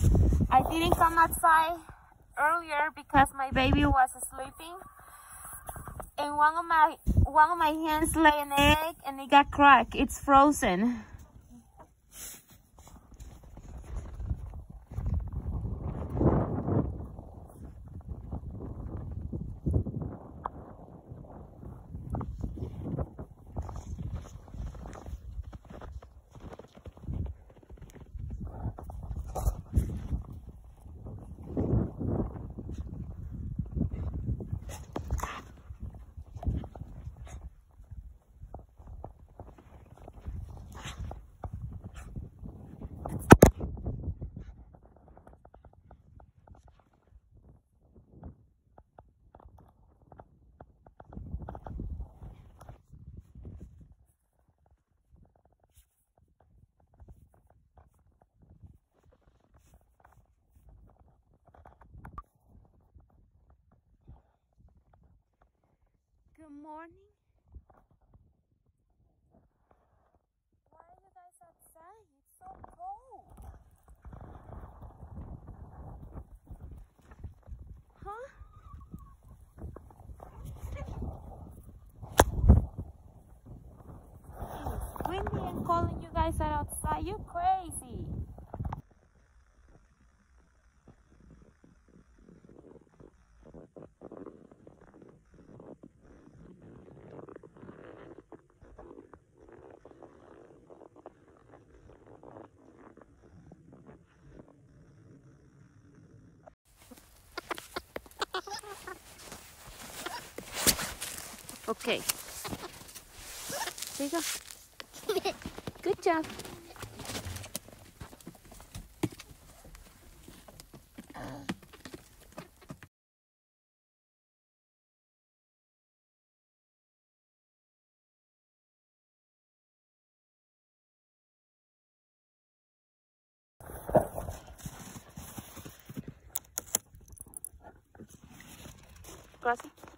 I didn't come outside earlier because my baby was sleeping, and one of my hens lay an egg and it got cracked. It's frozen. Good morning. Why are you guys outside? It's so cold. Huh? It's windy and cold and you guys are outside. You're crazy. Okay. There you go. Good job. Gracias.